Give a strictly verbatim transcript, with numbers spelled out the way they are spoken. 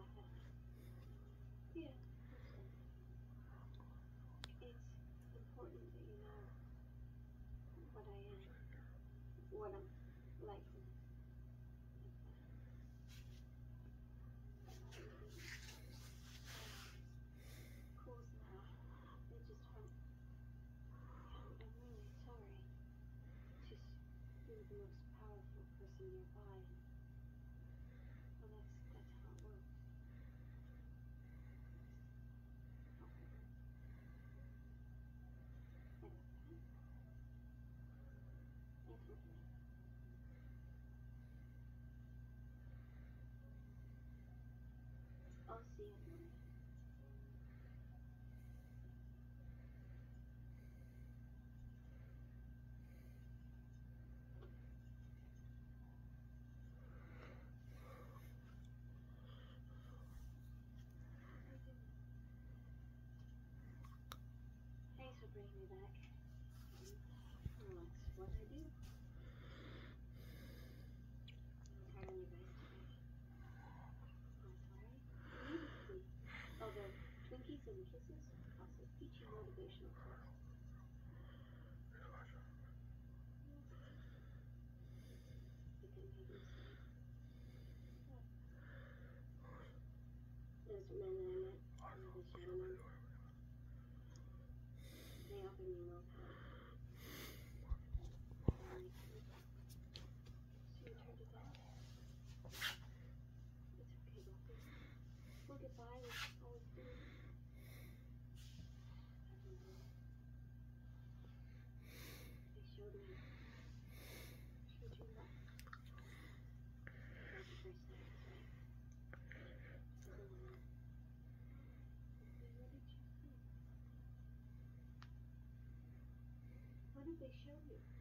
Yeah, it's important that you know what I am, what I'm like. Cool's now. It just hurt. I'm, I'm really sorry. Just you're the most powerful person nearby. Well, that's that's how it works. However, I got that. I told you. I'll see you in the morning. Thanks for bringing me back. Well, that's what I do. I'm hard on you guys today. I'm sorry. Needed to be. Oh, the Twinkies and kisses? Also, peachy motivational text. I think I made a mistake. What? Those men that I met, the shadow men, they offered me more power. Finally, so you turned it down? It's okay, Buffy. We'll get by with always doing. I don't know. They showed me. Showed you love. That's the first step, right? As a woman. Buffy, what did you see? What did they show you?